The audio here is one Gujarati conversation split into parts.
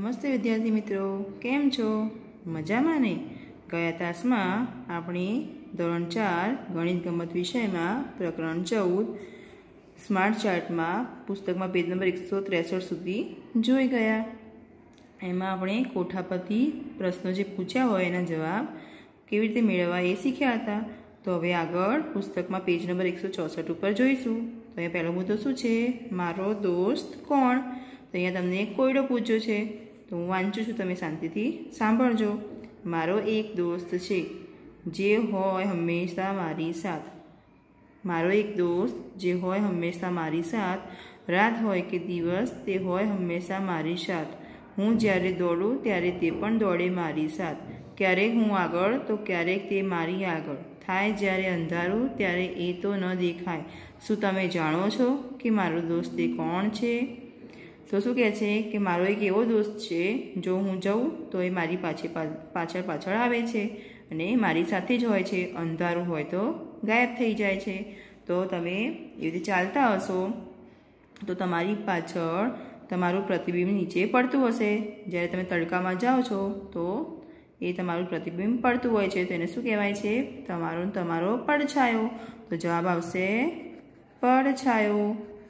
નમસ્તે વિદ્યાર્થી મિત્રો, કેમ છો? મજામાં ને? ગયા તાસમાં આપણે ધોરણ 4 ગણિત ગમત વિષયમાં પ્રકરણ 14 સ્માર્ટ ચાર્ટમાં પુસ્તકમાં પેજ નંબર 163 સુધી જોઈ ગયા. એમાં આપણે કોઠા પરથી પ્રશ્નો જે પૂછ્યા હોય એના જવાબ કેવી રીતે મેળવવા એ શીખ્યા હતા. તો હવે આગળ પુસ્તકમાં પેજ નંબર 164 ઉપર જોઈશું. તો અહીંયા પહેલો મુદ્દો શું છે? મારો દોસ્ત કોણ? તો અહીંયા તમને કોયડો પૂછ્યો છે, તો હું વાંચું છું, તમે શાંતિથી સાંભળજો. મારો એક દોસ્ત છે જે હોય હંમેશા મારી સાથ. મારો એક દોસ્ત જે હોય હંમેશા મારી સાથ, રાત હોય કે દિવસ તે હોય હંમેશા મારી સાથ. હું જ્યારે દોડું ત્યારે તે પણ દોડે મારી સાથ. ક્યારેક હું આગળ તો ક્યારેક તે મારી આગળ. થાય જ્યારે અંધારું ત્યારે એ તો ન દેખાય. શું તમે જાણો છો કે મારો દોસ્ત તે કોણ છે? તો શું કહે છે કે મારો એક એવો દોસ્ત છે, જો હું જાઉં તો એ મારી પાછળ આવે છે અને મારી સાથે જ હોય છે. અંધારું હોય તો ગાયબ થઈ જાય છે. તો તમે એવી રીતે ચાલતા હશો તો તમારી પાછળ તમારું પ્રતિબિંબ નીચે પડતું હશે. જ્યારે તમે તડકામાં જાઓ છો તો એ તમારું પ્રતિબિંબ પડતું હોય છે, તેને શું કહેવાય છે? તમારો પડછાયો. તો જવાબ આવશે પડછાયો.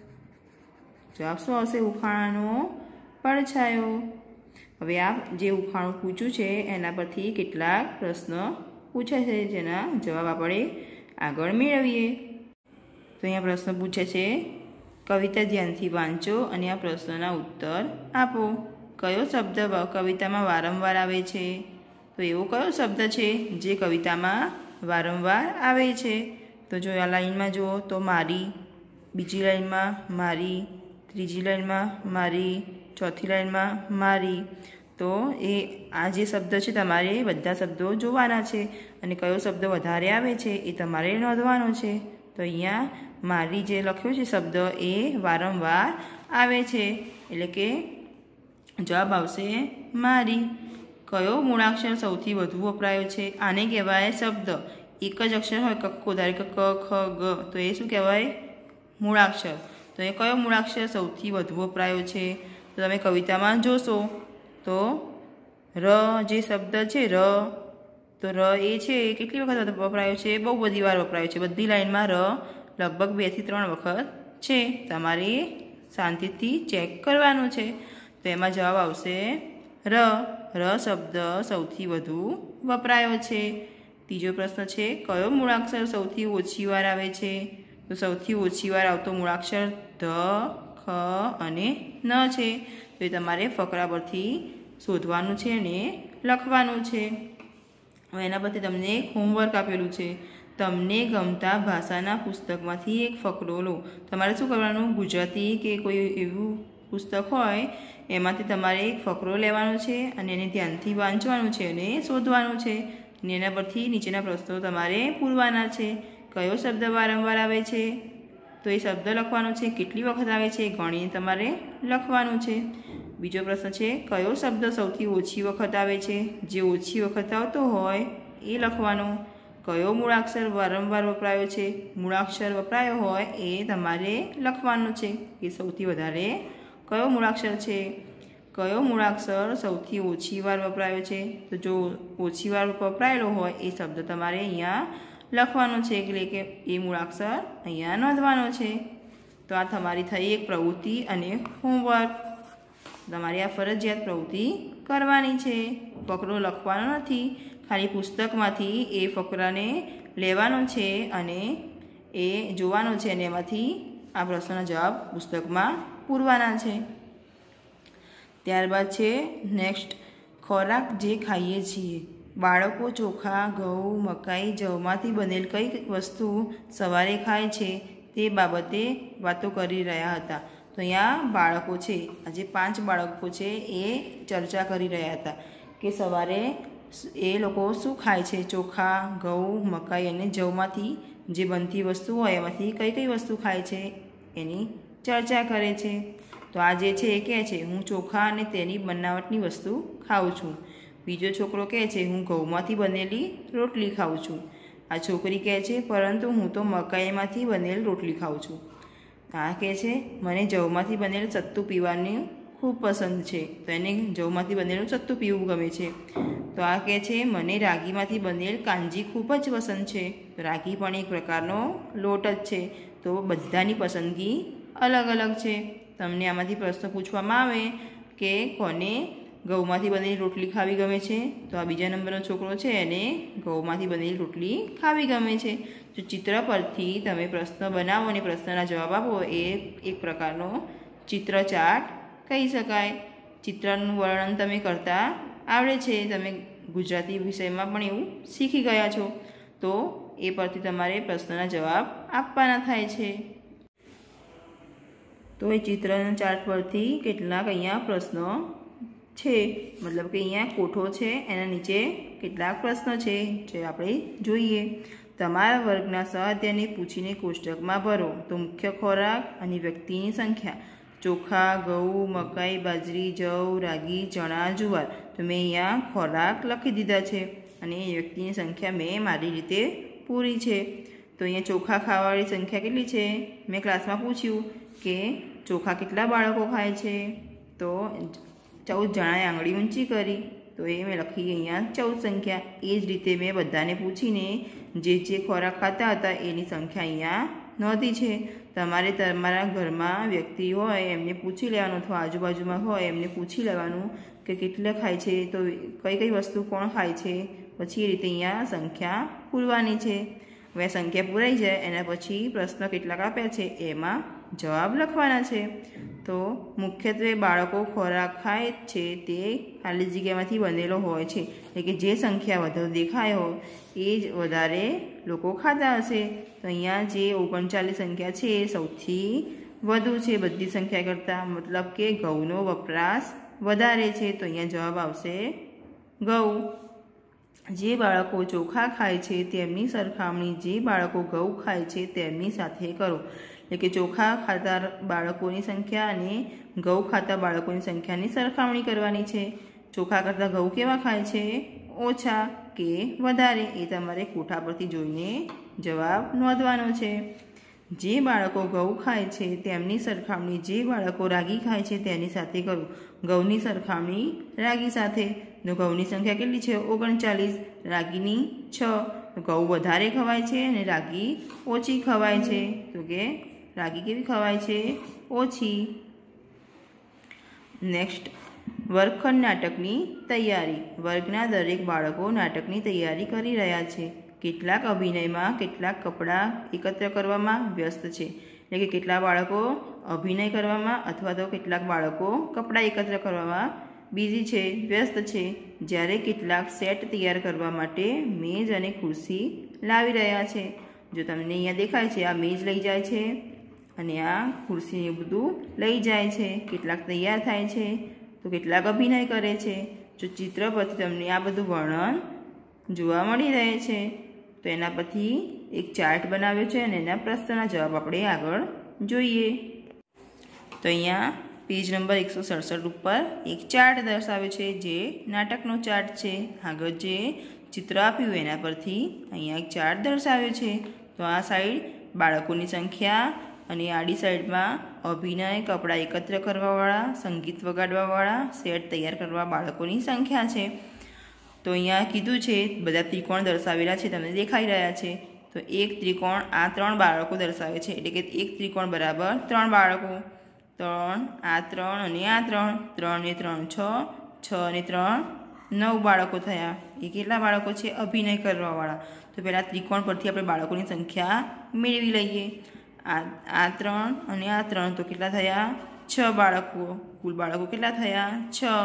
જવાબ શું આવશે? ઉખાણાનો પડછાયો. હવે આ જે ઉખાણું પૂછ્યું છે એના પરથી કેટલાક પ્રશ્ન પૂછે છે, જેના જવાબ આપણે આગળ મેળવીએ. તો અહીંયા પ્રશ્ન પૂછે છે, કવિતા ધ્યાનથી વાંચો અને આ પ્રશ્નોના ઉત્તર આપો. કયો શબ્દ કવિતામાં વારંવાર આવે છે? તો એવો કયો શબ્દ છે જે કવિતામાં વારંવાર આવે છે? તો જો આ લાઈનમાં જુઓ તો મારી, બીજી લાઈનમાં મારી, ત્રીજી લાઈનમાં મારી, ચોથી લાઈનમાં મારી. તો એ આ જે શબ્દ છે તમારે બધા શબ્દો જોવાના છે અને કયો શબ્દ વધારે આવે છે એ તમારે નોંધવાનો છે. તો અહીંયા મારી જે લખ્યો છે શબ્દ એ વારંવાર આવે છે, એટલે કે જવાબ આવશે મારી. કયો મૂળાક્ષર સૌથી વધુ વપરાયો છે? આને કહેવાય શબ્દ. એક જ અક્ષર હોય, કક્કો, ધારો કે ક, ખ, ગ, તો એ શું કહેવાય? મૂળાક્ષર. તો એ કયો મૂળાક્ષર સૌથી વધુ વપરાયો છે? તો તમે કવિતામાં જોશો તો ર જે શબ્દ છે ર, તો ર એ છે કેટલી વખત વપરાયો છે? બહુ બધી વાર વપરાયો છે. બધી લાઈનમાં ર લગભગ 2 થી 3 વખત છે. તમારે શાંતિથી ચેક કરવાનું છે. તો એમાં જવાબ આવશે ર. ર શબ્દ સૌથી વધુ વપરાયો છે. ત્રીજો પ્રશ્ન છે, કયો મૂળાક્ષર સૌથી ઓછી વાર આવે છે? તો સૌથી ઓછી વાર આવતો મૂળાક્ષર ધ, ખ અને ન છે. તો એ તમારે ફકરા પરથી શોધવાનું છે અને લખવાનું છે. હવે એના પરથી તમને એક હોમવર્ક આપેલું છે. તમને ગમતા ભાષાના પુસ્તકમાંથી એક ફકરો લો. તમારે શું કરવાનું? ગુજરાતી કે કોઈ એવું પુસ્તક હોય એમાંથી તમારે એક ફકરો લેવાનો છે અને એને ધ્યાનથી વાંચવાનું છે અને શોધવાનું છે. અને એના પરથી નીચેના પ્રશ્નો તમારે પૂરવાના છે. કયો શબ્દ વારંવાર આવે છે? તો એ શબ્દ લખવાનો છે. કેટલી વખત આવે છે ગણીને તમારે લખવાનું છે. બીજો પ્રશ્ન છે, કયો શબ્દ સૌથી ઓછી વખત આવે છે? જે ઓછી વખત આવતો હોય એ લખવાનો. કયો મૂળાક્ષર વારંવાર વપરાયો છે? મૂળાક્ષર વપરાયો હોય એ તમારે લખવાનું છે કે સૌથી વધારે કયો મૂળાક્ષર છે. કયો મૂળાક્ષર સૌથી ઓછી વાર વપરાયો છે? તો જો ઓછી વાર વપરાયેલો હોય એ શબ્દ તમારે અહીંયા લખવાનો છે, એટલે કે એ મૂળાક્ષર અહીંયા નોંધવાનો છે. તો આ તમારી થઈ એક પ્રવૃત્તિ અને હોમવર્ક. તમારે આ ફરજિયાત પ્રવૃત્તિ કરવાની છે. ફકરો લખવાનો નથી, ખાલી પુસ્તકમાંથી એ ફકરાને લેવાનો છે અને એ જોવાનો છે અને એમાંથી આ પ્રશ્નના જવાબ પુસ્તકમાં પૂરવાના છે. ત્યારબાદ છે નેક્સ્ટ, ખોરાક જે ખાઈએ છીએ. બાળકો ચોખા, ઘઉં, મકાઈ, જવમાંથી બનેલ કઈ વસ્તુ સવારે ખાય છે તે બાબતે વાતો કરી રહ્યા હતા. તો અહીંયા બાળકો છે, આ જે 5 બાળકો છે એ ચર્ચા કરી રહ્યા હતા કે સવારે એ લોકો શું ખાય છે? ચોખા, ઘઉં, મકાઈ અને જવમાંથી જે બનતી વસ્તુ હોય એમાંથી કઈ કઈ વસ્તુ ખાય છે એની ચર્ચા કરે છે. તો આ જે છે એ કહે છે હું ચોખા અને તેની બનાવટની વસ્તુ ખાઉં છું. બીજો છોકરો કહે છે હું ઘઉંમાંથી બનેલી રોટલી ખાઉં છું. આ છોકરી કહે છે પરંતુ હું તો મકાઈમાંથી બનેલ રોટલી ખાઉં છું. આ કહે છે મને જવમાંથી બનેલ સત્તુ પીવાનું ખૂબ પસંદ છે, તો એને જવમાંથી બનેલું સત્તુ પીવું ગમે છે. તો આ કહે છે મને રાગીમાંથી બનેલ કાંજી ખૂબ જ પસંદ છે. તો રાગી પણ એક પ્રકારનો લોટ જ છે. તો બધાની પસંદગી અલગ અલગ છે. તમને આમાંથી પ્રશ્ન પૂછવામાં આવે કે કોને ઘઉંમાંથી બનેલી રોટલી ખાવી ગમે છે, તો આ બીજા નંબરનો છોકરો છે એને ઘઉંમાંથી બનેલી રોટલી ખાવી ગમે છે. જો ચિત્ર પરથી તમે પ્રશ્ન બનાવો અને પ્રશ્નના જવાબ આપો એ એક પ્રકારનો ચિત્ર ચાર્ટ કહી શકાય. ચિત્રનું વર્ણન તમે કરતા આવડે છે, તમે ગુજરાતી વિષયમાં પણ એવું શીખી ગયા છો, તો એ પરથી તમારે પ્રશ્નના જવાબ આપવાના થાય છે. તો એ ચિત્રના ચાર્ટ પરથી કેટલાક અહીંયા પ્રશ્નો છે, મતલબ કે અહીંયા કોઠો છે, એના નીચે કેટલાક પ્રશ્નો છે જે આપણે જોઈએ. તમારા વર્ગના સ્વાધ્યાયને પૂછીને કોષ્ટકમાં ભરો. તો મુખ્ય ખોરાક અને વ્યક્તિની સંખ્યા: ચોખા, ઘઉં, મકાઈ, બાજરી, જવ, રાગી, ચણા, જુવાર. તો મેં અહીંયા ખોરાક લખી દીધા છે અને વ્યક્તિની સંખ્યા મેં મારી રીતે પૂરી છે. તો અહીંયા ચોખા ખાવાવાળી સંખ્યા કેટલી છે? મેં ક્લાસમાં પૂછ્યું કે ચોખા કેટલા બાળકો ખાય છે, તો 14 જણાએ આંગળી ઊંચી કરી, તો એ મેં લખી અહીંયા 14 સંખ્યા. એ જ રીતે મેં બધાને પૂછીને જે ખોરાક ખાતા હતા એની સંખ્યા અહીંયા નોંધી છે. તમારે તમારા ઘરમાં વ્યક્તિ હોય એમને પૂછી લેવાનું, અથવા આજુબાજુમાં હોય એમને પૂછી લેવાનું કે કેટલા ખાય છે, તો કઈ કઈ વસ્તુ કોણ ખાય છે, પછી એ રીતે અહીંયા સંખ્યા પૂરવાની છે. હવે સંખ્યા પૂરાઈ જાય એના પછી પ્રશ્ન કેટલાક આપ્યા છે એમાં જવાબ લખવાના છે. તો મુખ્યત્વે બાળકો ખોરાક ખાય છે તે ખાલી જગ્યામાંથી બનેલો હોય છે, એટલે કે જે સંખ્યા વધુ દેખાય હોય એ જ વધારે લોકો ખાતા હશે. તો અહીંયા જે 39 સંખ્યા છે એ સૌથી વધુ છે બધી સંખ્યા કરતાં, મતલબ કે ઘઉંનો વપરાશ વધારે છે. તો અહીંયા જવાબ આવશે ઘઉં. જે બાળકો ચોખા ખાય છે તેમની સરખામણી જે બાળકો ઘઉં ખાય છે તેમની સાથે કરો. એટલે કે ચોખા ખાતા બાળકોની સંખ્યા અને ઘઉં ખાતા બાળકોની સંખ્યાની સરખામણી કરવાની છે. ચોખા કરતાં ઘઉં કેવા ખાય છે? ઓછા કે વધારે? એ તમારે કોઠા પરથી જોઈને જવાબ નોંધવાનો છે. જે બાળકો ઘઉં ખાય છે તેમની સરખામણી જે બાળકો રાગી ખાય છે તેની સાથે કરો. ઘઉંની સરખામણી રાગી સાથે. તો ઘઉંની સંખ્યા કેટલી છે? 39, રાગીની 6. ઘઉં વધારે ખવાય છે અને રાગી ઓછી ખવાય છે, તો કે રાગી કેવી ખવાય છે? ઓછી. નેક્સ્ટ, વર્ગખંડ નાટકની તૈયારી. વર્ગના દરેક બાળકો નાટકની તૈયારી કરી રહ્યા છે. કેટલાક અભિનયમાં, કેટલાક કપડાં એકત્ર કરવામાં વ્યસ્ત છે. એટલે કે કેટલાક બાળકો અભિનય કરવામાં અથવા તો કેટલાક બાળકો કપડાં એકત્ર કરવામાં બિઝી છે, વ્યસ્ત છે. જ્યારે કેટલાક સેટ તૈયાર કરવા માટે મેજ અને ખુરશી લાવી રહ્યા છે. જો તમને અહીંયા દેખાય છે, આ મેજ લઈ જાય છે અને આ ખુરશી બધું લઈ જાય છે. કેટલાક તૈયાર થાય છે તો કેટલાક અભિનય કરે છે. જો ચિત્ર પરથી તમને આ બધું વર્ણન જોવા મળી રહે છે, તો એના પરથી એક ચાર્ટ બનાવ્યો છે અને એના પ્રશ્નના જવાબ આપણે આગળ જોઈએ. તો અહીંયા પેજ નંબર 167 ઉપર એક ચાર્ટ દર્શાવ્યો છે જે નાટકનો ચાર્ટ છે. આગળ જે ચિત્ર આપ્યું એના પરથી અહીંયા એક ચાર્ટ દર્શાવ્યો છે. તો આ સાઈડ બાળકોની સંખ્યા અને આડી સાઈડમાં અભિનય, કપડાં એકત્ર કરવાવાળા, સંગીત વગાડવાવાળા, સેટ તૈયાર કરવા બાળકોની સંખ્યા છે. તો અહીંયા કીધું છે બધા ત્રિકોણ દર્શાવેલા છે, તમને દેખાઈ રહ્યા છે. તો એક ત્રિકોણ આ 3 બાળકો દર્શાવે છે, એટલે કે એક ત્રિકોણ બરાબર 3 બાળકો. 3, આ 3 અને આ 3, 3 ને 3 6, 6 અને 3 9 બાળકો થયા. એ કેટલા બાળકો છે? અભિનય કરવાવાળા. તો પહેલાં ત્રિકોણ પરથી આપણે બાળકોની સંખ્યા મેળવી લઈએ. આ 3 અને આ 3, તો કેટલા થયા? 6 બાળકો. કુલ બાળકો કેટલા થયા? 6.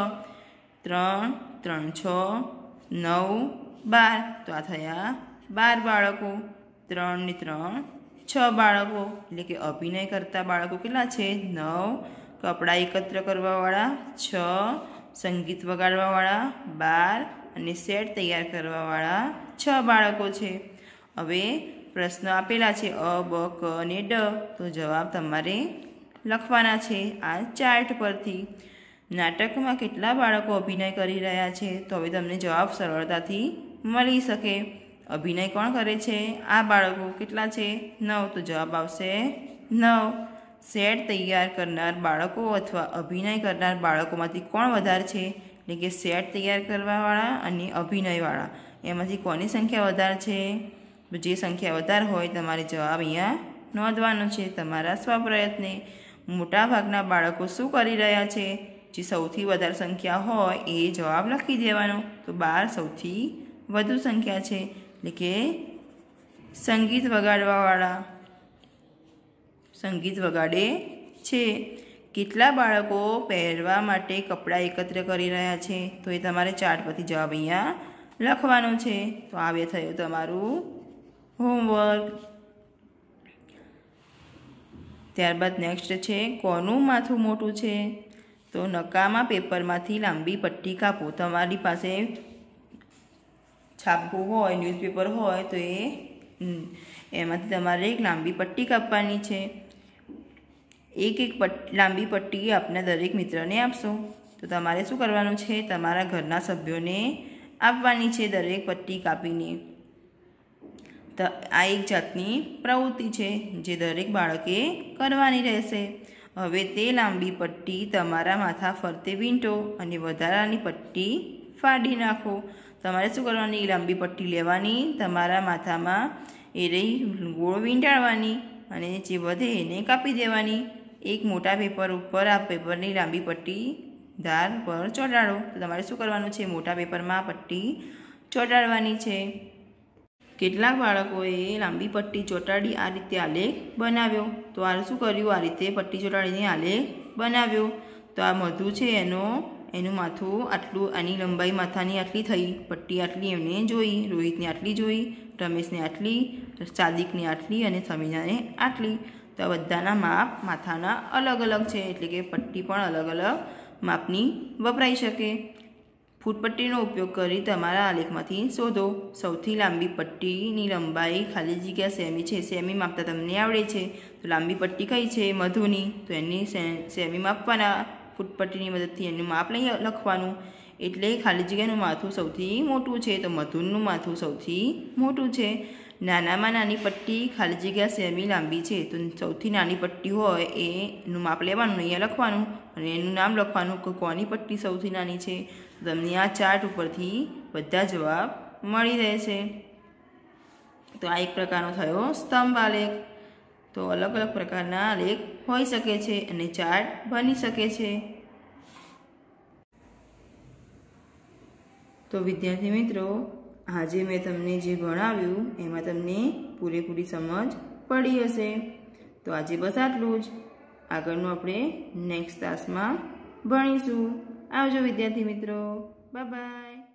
3, 3, 6, 9, 12. તો આ થયા 12 બાળકો. 3 ને 3 6 બાળકો. એટલે કે અભિનય કરતા બાળકો કેટલા છે? 9. કપડાં એકત્ર કરવાવાળા 6, સંગીત વગાડવાવાળા 12 અને સેટ તૈયાર કરવાવાળા 6 બાળકો છે. હવે પ્રશ્ન આપેલા છે અ, બ, ક અને ડ. તો જવાબ તમારે લખવાના છે આ ચાર્ટ પરથી. નાટકમાં કેટલા બાળકો અભિનય કરી રહ્યા છે? તો હવે તમને જવાબ સરળતાથી મળી શકે. અભિનય કોણ કરે છે? આ બાળકો કેટલા છે? 9. તો જવાબ આવશે 9. સેટ તૈયાર કરનાર બાળકો અથવા અભિનય કરનાર બાળકોમાંથી કોણ વધારે છે? એટલે કે સેટ તૈયાર કરવાવાળા અને અભિનયવાળા એમાંથી કોની સંખ્યા વધારે છે? તો જે સંખ્યા વધારે હોય તમારે જવાબ અહીંયા નોંધવાનો છે તમારા સ્વપ્રયત્ને. મોટાભાગના બાળકો શું કરી રહ્યા છે? જે સૌથી વધારે સંખ્યા હોય એ જવાબ લખી દેવાનો. તો 12 સૌથી વધુ સંખ્યા છે, એટલે કે સંગીત વગાડવાવાળા સંગીત વગાડે છે. કેટલા બાળકો પહેરવા માટે કપડાં એકત્ર કરી રહ્યા છે? તો એ તમારે ચાર્ટ પરથી જવાબ અહીંયા લખવાનો છે. તો આવે થયું તમારું હોમવર્ક. ત્યારબાદ નેક્સ્ટ છે કોનું માથું મોટું છે? તો નકામા પેપરમાંથી લાંબી પટ્ટી કાપો. તમારી પાસે છાપવું હોય, ન્યૂઝપેપર હોય તો એમાંથી તમારે એક લાંબી પટ્ટી કાપવાની છે. એક લાંબી પટ્ટી આપના દરેક મિત્રને આપશો. તો તમારે શું કરવાનું છે? તમારા ઘરના સભ્યોને આપવાની છે દરેક પટ્ટી કાપીને. તો આ એક જાતની પ્રવૃત્તિ છે જે દરેક બાળકે કરવાની રહેશે. હવે તે લાંબી પટ્ટી તમારા માથા ફરતે વીંટો અને વધારાની પટ્ટી ફાડી નાખો. તમારે શું કરવાની? લાંબી પટ્ટી લેવાની, તમારા માથામાં એ રહી ગોળ વીંટાળવાની અને જે વધે એને કાપી દેવાની. એક મોટા પેપર ઉપર આ પેપરની લાંબી પટ્ટી ધાર પર ચોંટાડો. તો તમારે શું કરવાનું છે? મોટા પેપરમાં પટ્ટી ચોંટાડવાની છે. કેટલાક બાળકોએ લાંબી પટ્ટી ચોંટાડી આ રીતે આલેખ બનાવ્યો. તો આ શું કર્યું? આ રીતે પટ્ટી ચોંટાડીને આલેખ બનાવ્યો. તો આ મધુ છે એનું માથું આટલું, આની લંબાઈ માથાની આટલી થઈ, પટ્ટી આટલી એમને જોઈ, રોહિતને આટલી જોઈ, રમેશને આટલી, સાદિકને આટલી અને સમીનાને આટલી. તો આ બધાના માપ માથાના અલગ અલગ છે, એટલે કે પટ્ટી પણ અલગ અલગ માપની વપરાઈ શકે. ફૂટપટ્ટીનો ઉપયોગ કરી તમારા આલેખમાંથી શોધો. સૌથી લાંબી પટ્ટીની લંબાઈ ખાલી જગ્યા સેમી છે. સેમી માપતા તમને આવડે છે. તો લાંબી પટ્ટી કઈ છે? મધુની. તો એની સેમી માપવાના. ફૂટપટ્ટીની મદદથી એનું માપ લખવાનું. એટલે ખાલી જગ્યાનું માથું સૌથી મોટું છે, તો મધુનું માથું સૌથી મોટું છે. નાનામાં નાની પટ્ટી ખાલી જગ્યા સેમી લાંબી છે, તો સૌથી નાની પટ્ટી હોય એનું માપ લેવાનું, અહીંયા લખવાનું અને એનું નામ લખવાનું કે કોની પટ્ટી સૌથી નાની છે. તમને આ ચાર્ટ ઉપરથી બધા જવાબ મળી રહેશે. તો આ એક પ્રકારનો થયો સ્તંભ આલેખ. તો અલગ અલગ પ્રકારના આલેખ હોઈ શકે છે અને ચાર્ટ બની શકે છે. તો વિદ્યાર્થી મિત્રો, આજે મેં તમને જે ભણાવ્યું એમાં તમને પૂરેપૂરી સમજ પડી હશે. તો આજે બસ આટલું જ. આગળનું આપણે નેક્સ્ટ ક્લાસમાં ભણીશું. આવજો વિદ્યાર્થી મિત્રો. Bye by.